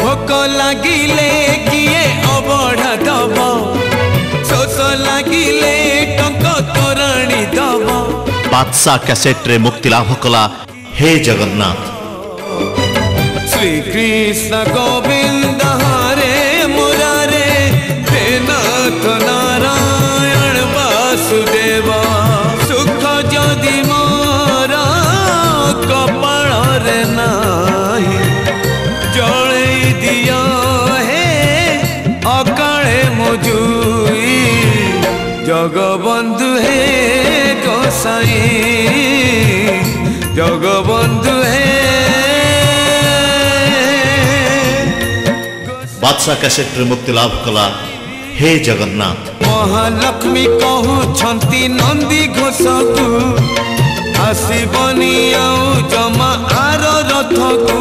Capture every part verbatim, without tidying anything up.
भोक लागिले किए अबढ़ा दब शोष लागिले टंक तोराणी दब। बादशाह कैसेट रे मुक्ति लाभ कला हे जगन्नाथ। श्री कृष्ण गोविंद हरे मुरारे हे नाथ नारायण वासुदेव। सुख जदि मोर कपाल रे नाही जड़े दिया हे अकाले मुजुई। जगबंधु हे गोसाई जगबंधु हे। बादशाह कैसेट रे मुक्ति लाभ कला हे जगन्नाथ। महालक्ष्मी कहूछंती नंदी घोष को आसबनी आउ जमा आर रथ को।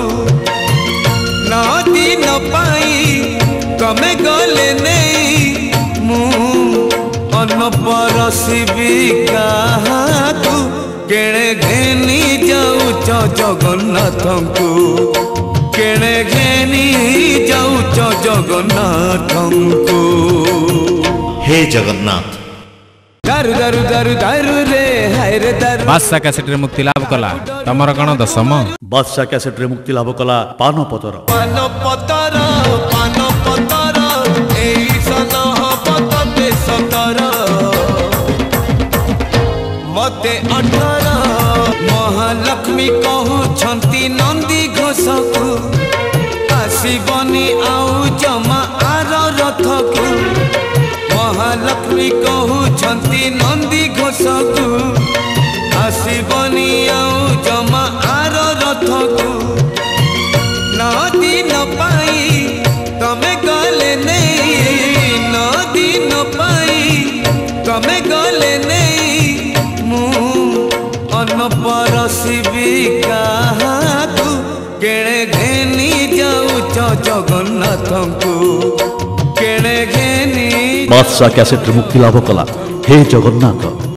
नदी न पाई कमे गले नहीं मु अन्न परसिबी काहाकू। केणे घेनी जाऊच जगन्नाथ को केणे घेनी जाऊच जगन्नाथ को। हे जगन्नाथ। दारु दारु दारु दारु रे हाय रे दारु। बादशाह कैसेट रे मुक्ति लाभ कला तमर कण दशम। बादशाह कैसेट रे मुक्ति लाभ कला पान पतर पान पतर पान पतर एई सन हबत ते सतर मते अठर। महालक्ष्मी कहूछंती नंदी घोष को आसबनी आउ जमा आर रथ को। महालक्ष्मी कहूछंती नंदी घोष को आसबनी आउ जमा आर रथ को। नदी न पाई तमे गले नहीं नदी न पाई तमे गले नहीं मु अन्न परसिबी काहाकू। केणे घेनी जाऊच जगन्नाथ को केणे घेनी। बादशाह कैसेट रे मुक्ति लाभ कला हे जगन्नाथ।